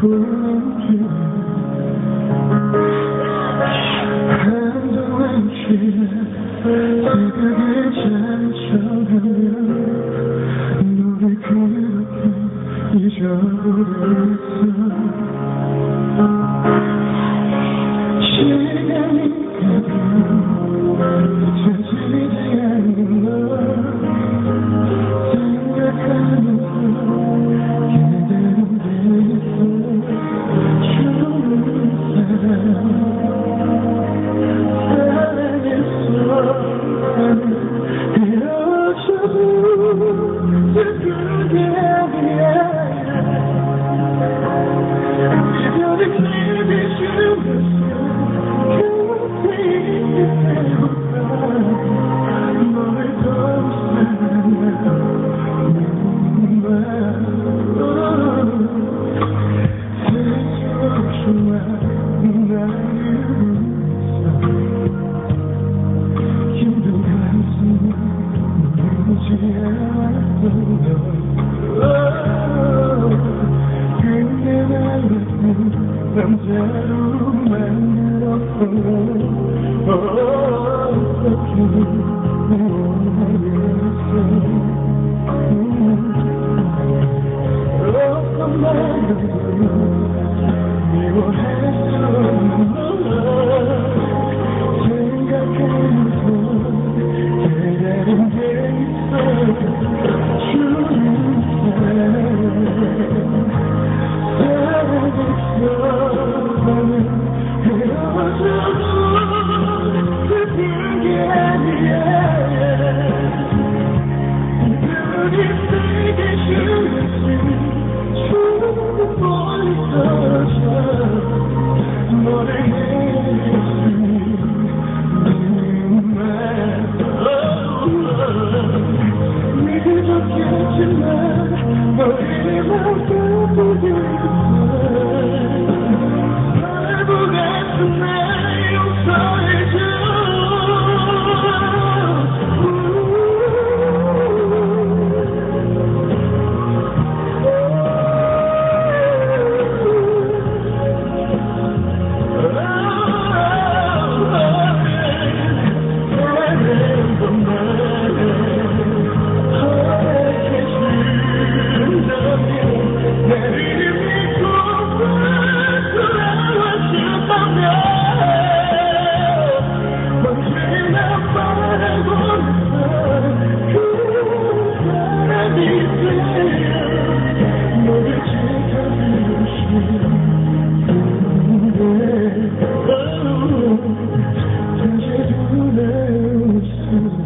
보는 길 한동안 길에 새벽에 잠처가면 너를 그렇게 잊어버렸어. 시간이 가면 찾아지지 않는 너 생각하면서 그대로 돼 있어. 사랑했어. 헤어져도 슬프게 아니야. 이별의 길이 주면서 너를 더 사랑해. 남자로 만들었어. 어떻게 모르겠어. 어떤 말도 미워할 수 없는 너 생각하면서 기다린 게 있어. 주는 헤어져도 슬픈 게 아니야. 눈이 세게 주겠지. 추운 멀리 떨어져 너를 헤어졌으니 네가 좋겠지만 너희만 보고 있어. 이제 눈에 웃음